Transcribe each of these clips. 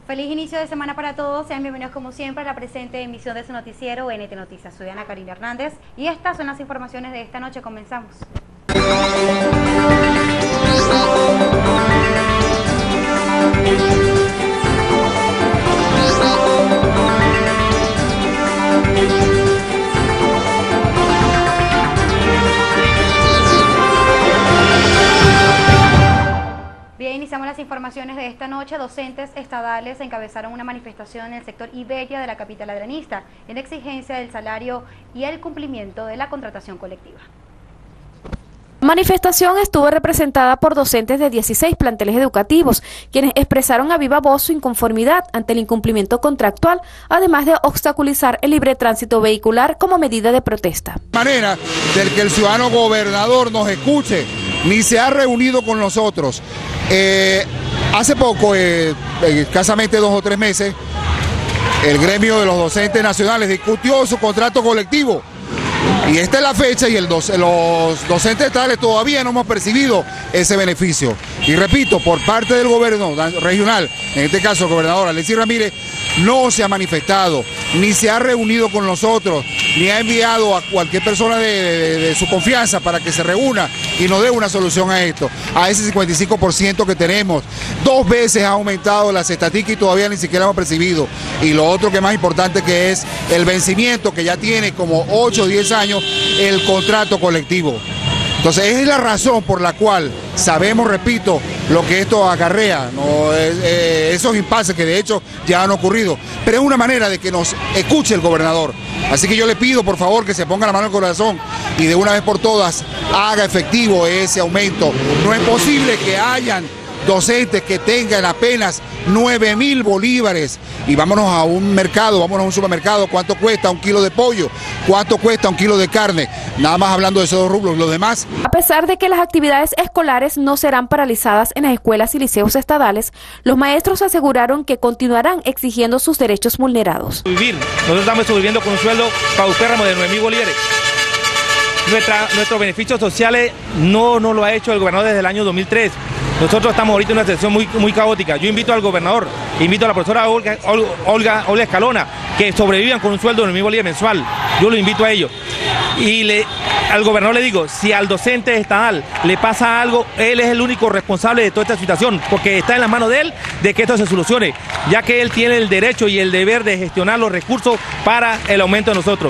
Feliz inicio de semana para todos, sean bienvenidos como siempre a la presente emisión de su noticiero NT Noticias. Soy Ana Karina Hernández y estas son las informaciones de esta noche. Comenzamos. Bien, iniciamos las informaciones de esta noche. Docentes estadales encabezaron una manifestación en el sector Iberia de la capital adranista en exigencia del salario y el cumplimiento de la contratación colectiva. La manifestación estuvo representada por docentes de 16 planteles educativos, quienes expresaron a viva voz su inconformidad ante el incumplimiento contractual, además de obstaculizar el libre tránsito vehicular como medida de protesta. De manera del que el ciudadano gobernador nos escuche, ni se ha reunido con nosotros. Hace poco, escasamente 2 o 3 meses, el gremio de los docentes nacionales discutió su contrato colectivo. Y esta es la fecha y los docentes estatales todavía no hemos percibido ese beneficio. Y repito, por parte del gobierno regional, en este caso el gobernador Alexis Ramírez, no se ha manifestado, ni se ha reunido con nosotros, ni ha enviado a cualquier persona de su confianza para que se reúna y nos dé una solución a esto, a ese 55% que tenemos. 2 veces ha aumentado las estadísticas y todavía ni siquiera hemos percibido. Y lo otro que es más importante, que es el vencimiento que ya tiene como 8 o 10 años el contrato colectivo. Entonces es la razón por la cual sabemos, repito, lo que esto acarrea, esos impases que de hecho ya han ocurrido, pero es una manera de que nos escuche el gobernador. Así que yo le pido por favor que se ponga la mano al corazón y de una vez por todas haga efectivo ese aumento. No es posible que hayan docentes que tengan apenas 9.000 bolívares y vámonos a un mercado, vámonos a un supermercado, ¿cuánto cuesta 1 kilo de pollo? ¿Cuánto cuesta 1 kilo de carne? Nada más hablando de esos 2 rublos, los demás. A pesar de que las actividades escolares no serán paralizadas en las escuelas y liceos estadales, los maestros aseguraron que continuarán exigiendo sus derechos vulnerados. Nosotros estamos sobreviviendo con un sueldo paupérrimo de 9.000 bolívares. Nuestros beneficios sociales no lo ha hecho el gobernador desde el año 2003. Nosotros estamos ahorita en una situación muy caótica. Yo invito al gobernador, invito a la profesora Olga Escalona, que sobrevivan con un sueldo de 9.000 bolívares mensual. Yo lo invito a ellos. Y al gobernador le digo, si al docente estatal le pasa algo, él es el único responsable de toda esta situación, porque está en las manos de él de que esto se solucione, ya que él tiene el derecho y el deber de gestionar los recursos para el aumento de nosotros.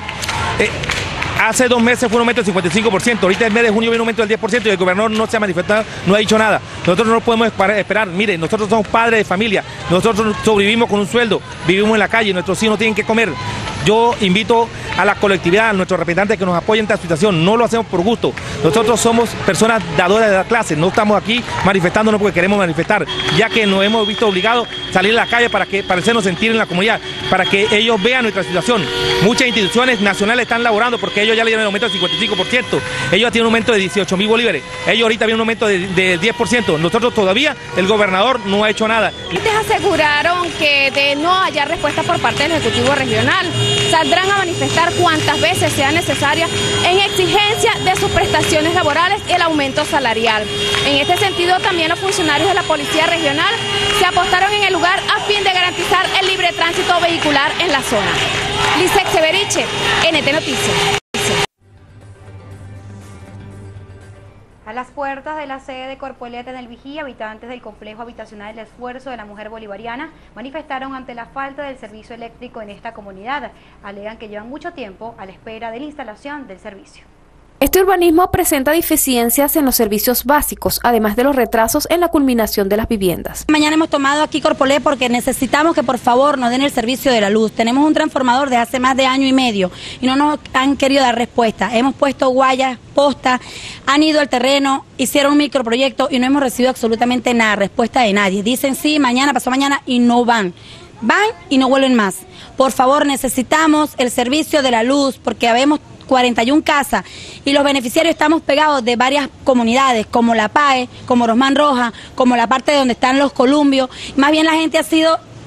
Hace 2 meses fue un aumento del 55%, ahorita el mes de junio viene un aumento del 10% y el gobernador no se ha manifestado, no ha dicho nada. Nosotros no podemos esperar, mire, nosotros somos padres de familia, nosotros sobrevivimos con un sueldo, vivimos en la calle, nuestros hijos tienen que comer. Yo invito a la colectividad, a nuestros representantes que nos apoyen en esta situación, no lo hacemos por gusto. Nosotros somos personas dadoras de la clase, no estamos aquí manifestándonos porque queremos manifestar, ya que nos hemos visto obligados a salir a la calle para hacernos sentir en la comunidad, para que ellos vean nuestra situación. Muchas instituciones nacionales están laborando porque ellos ya le dieron el aumento del 55%, ellos tienen un aumento de 18.000 bolívares, ellos ahorita vienen un aumento de 10%, nosotros todavía, el gobernador no ha hecho nada. Aseguraron que de no hallar respuesta por parte del Ejecutivo Regional, saldrán a manifestar cuantas veces sea necesaria en exigencia de sus prestaciones laborales y el aumento salarial. En este sentido, también los funcionarios de la Policía Regional se apostaron en el lugar a fin de garantizar el libre tránsito vehicular en la zona. Lisek Severiche, NT Noticias. A las puertas de la sede de Corpoeleta en el Vigía, habitantes del complejo habitacional El Esfuerzo de la Mujer Bolivariana manifestaron ante la falta del servicio eléctrico en esta comunidad. Alegan que llevan mucho tiempo a la espera de la instalación del servicio. Este urbanismo presenta deficiencias en los servicios básicos, además de los retrasos en la culminación de las viviendas. Mañana hemos tomado aquí Corpolé porque necesitamos que por favor nos den el servicio de la luz. Tenemos un transformador de hace más de 1 año y medio y no nos han querido dar respuesta. Hemos puesto guayas, postas, han ido al terreno, hicieron un microproyecto y no hemos recibido absolutamente nada, respuesta de nadie. Dicen sí, mañana, pasó mañana y no van. Van y no vuelven más. Por favor, necesitamos el servicio de la luz porque habemos 41 casas y los beneficiarios estamos pegados de varias comunidades como La PAE, como Rosmán Roja, como la parte de donde están los columbios. Más bien la gente ha sido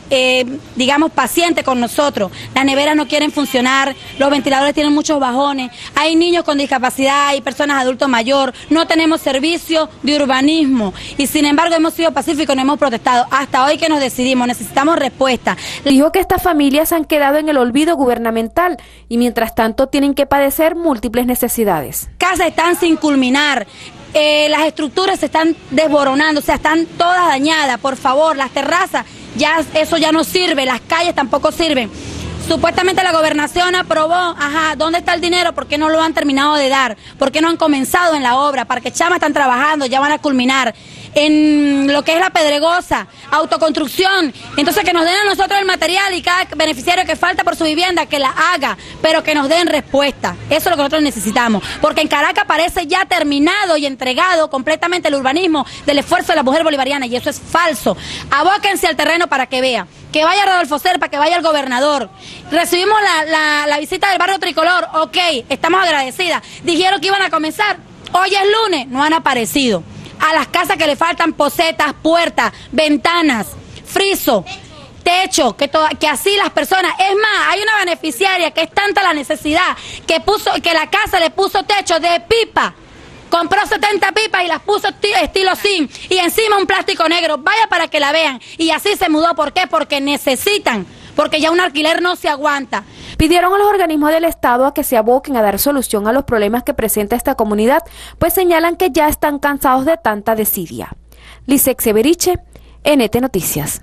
digamos, paciente con nosotros. Las neveras no quieren funcionar, los ventiladores tienen muchos bajones, hay niños con discapacidad, hay personas adultos mayores, no tenemos servicio de urbanismo y sin embargo hemos sido pacíficos, no hemos protestado. Hasta hoy que nos decidimos, necesitamos respuesta. Dijo que estas familias han quedado en el olvido gubernamental y mientras tanto tienen que padecer múltiples necesidades. Casas están sin culminar. Las estructuras se están desboronando, o sea, están todas dañadas. Por favor, las terrazas, ya eso ya no sirve, las calles tampoco sirven. Supuestamente la gobernación aprobó, ¿dónde está el dinero? ¿Por qué no lo han terminado de dar? ¿Por qué no han comenzado en la obra? Parquechama están trabajando, ya van a culminar. En lo que es la Pedregosa, autoconstrucción, entonces que nos den a nosotros el material y cada beneficiario que falta por su vivienda que la haga, pero que nos den respuesta. Eso es lo que nosotros necesitamos, porque en Caracas parece ya terminado y entregado completamente el urbanismo del esfuerzo de la mujer bolivariana y eso es falso. Abóquense al terreno para que vea. Que vaya Rodolfo Serpa, que vaya el gobernador. Recibimos la visita del barrio Tricolor, ok, estamos agradecidas. Dijeron que iban a comenzar, hoy es lunes, no han aparecido. A las casas que le faltan posetas, puertas, ventanas, friso, techo, que así las personas, es más, hay una beneficiaria que es tanta la necesidad que la casa le puso techo de pipa. Compró 70 pipas y las puso estilo zinc y encima un plástico negro. Vaya para que la vean. Y así se mudó. ¿Por qué? Porque necesitan. Porque ya un alquiler no se aguanta. Pidieron a los organismos del Estado a que se aboquen a dar solución a los problemas que presenta esta comunidad, pues señalan que ya están cansados de tanta desidia. Licex Severiche, NT Noticias.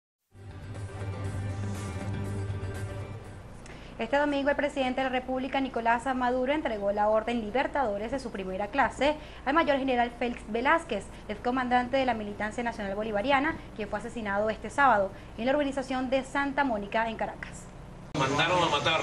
Este domingo el presidente de la República, Nicolás Maduro, entregó la Orden Libertadores de su primera clase al mayor general Félix Velázquez, excomandante de la Militancia Nacional Bolivariana, quien fue asesinado este sábado en la urbanización de Santa Mónica, en Caracas. Mandaron a matar.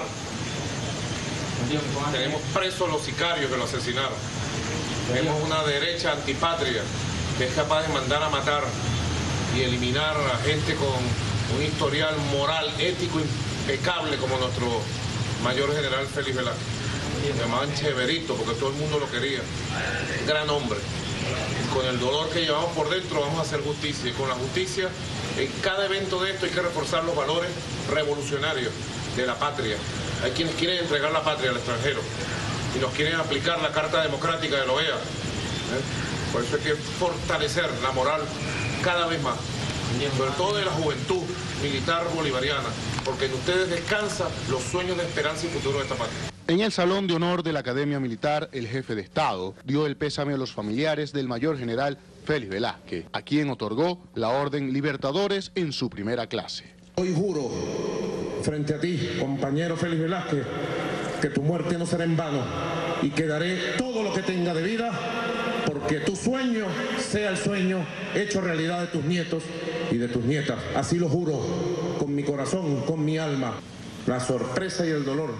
Tenemos presos los sicarios que lo asesinaron. Tenemos una derecha antipatria que es capaz de mandar a matar y eliminar a gente con un historial moral, ético impecable como nuestro mayor general Félix Velázquez. Me llamaban Cheverito porque todo el mundo lo quería. Gran hombre. Y con el dolor que llevamos por dentro vamos a hacer justicia. Y con la justicia, en cada evento de esto hay que reforzar los valores revolucionarios de la patria. Hay quienes quieren entregar la patria al extranjero y nos quieren aplicar la Carta Democrática de la OEA. Por eso hay que fortalecer la moral cada vez más, sobre todo de la juventud militar bolivariana, porque en ustedes descansan los sueños de esperanza y futuro de esta patria. En el Salón de Honor de la Academia Militar, el jefe de Estado dio el pésame a los familiares del mayor general Félix Velázquez, a quien otorgó la Orden Libertadores en su primera clase. Hoy juro frente a ti, compañero Félix Velázquez, que tu muerte no será en vano y que daré todo lo que tenga de vida porque tu sueño sea el sueño hecho realidad de tus nietos y de tus nietas. Así lo juro, con mi corazón, con mi alma. La sorpresa y el dolor.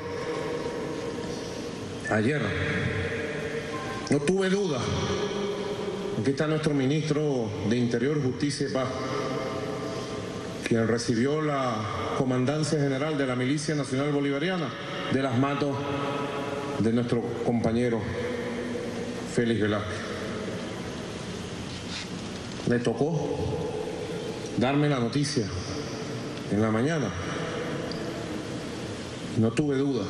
Ayer no tuve duda. Aquí está nuestro ministro de Interior, Justicia y Paz, quien recibió la Comandancia General de la Milicia Nacional Bolivariana de las manos de nuestro compañero Félix Velázquez. Me tocó darme la noticia en la mañana. No tuve duda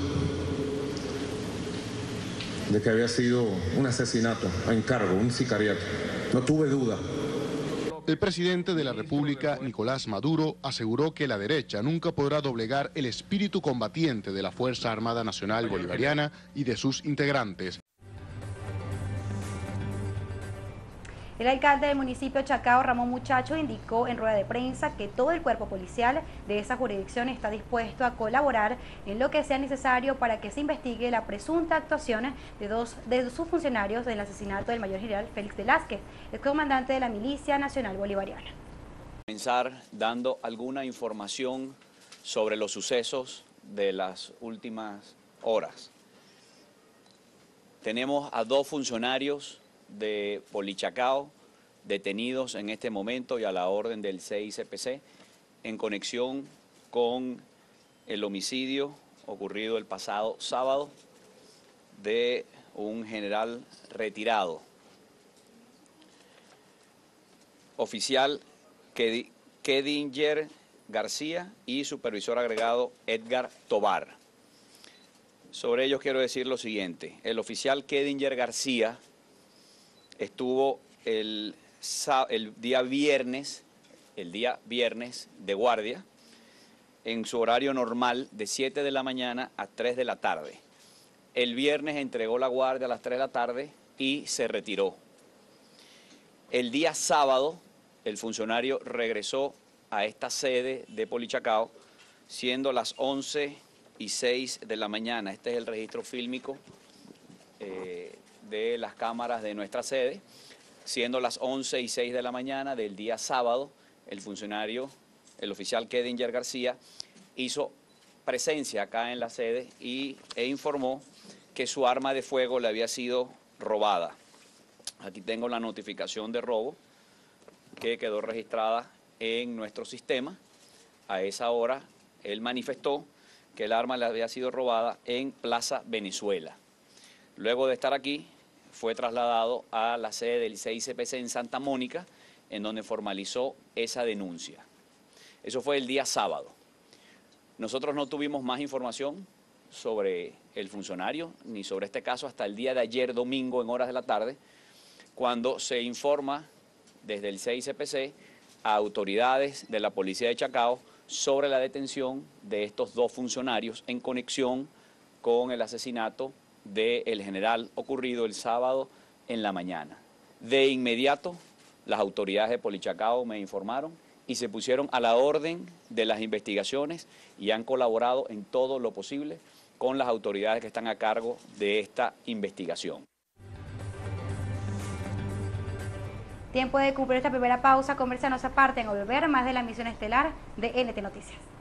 de que había sido un asesinato a encargo, un sicariato. No tuve duda. El presidente de la República, Nicolás Maduro, aseguró que la derecha nunca podrá doblegar el espíritu combatiente de la Fuerza Armada Nacional Bolivariana y de sus integrantes. El alcalde del municipio Chacao, Ramón Muchacho, indicó en rueda de prensa que todo el cuerpo policial de esa jurisdicción está dispuesto a colaborar en lo que sea necesario para que se investigue la presunta actuación de dos de sus funcionarios del asesinato del mayor general Félix Velázquez, el comandante de la Milicia Nacional Bolivariana. Comenzar dando alguna información sobre los sucesos de las últimas horas. Tenemos a 2 funcionarios de Polichacao detenidos en este momento y a la orden del CICPC en conexión con el homicidio ocurrido el pasado sábado de un general retirado. Oficial Kedinger García y supervisor agregado Edgar Tobar. Sobre ellos quiero decir lo siguiente. El oficial Kedinger García estuvo el día viernes de guardia en su horario normal de 7 de la mañana a 3 de la tarde. El viernes entregó la guardia a las 3 de la tarde y se retiró. El día sábado, el funcionario regresó a esta sede de Polichacao, siendo las 11:06 de la mañana. Este es el registro fílmico de las cámaras de nuestra sede. Siendo las 11:06 de la mañana del día sábado, el funcionario, el oficial Kedinger García, hizo presencia acá en la sede e informó que su arma de fuego le había sido robada. Aquí tengo la notificación de robo que quedó registrada en nuestro sistema. A esa hora, él manifestó que el arma le había sido robada en Plaza Venezuela. Luego de estar aquí, fue trasladado a la sede del 6CPC en Santa Mónica, en donde formalizó esa denuncia. Eso fue el día sábado. Nosotros no tuvimos más información sobre el funcionario ni sobre este caso hasta el día de ayer, domingo, en horas de la tarde, cuando se informa desde el 6CPC a autoridades de la Policía de Chacao sobre la detención de estos dos funcionarios en conexión con el asesinato del general ocurrido el sábado en la mañana. De inmediato, las autoridades de Polichacao me informaron y se pusieron a la orden de las investigaciones y han colaborado en todo lo posible con las autoridades que están a cargo de esta investigación. Tiempo de cumplir esta primera pausa, comercial no se aparten, a volver más de la misión estelar de NT Noticias.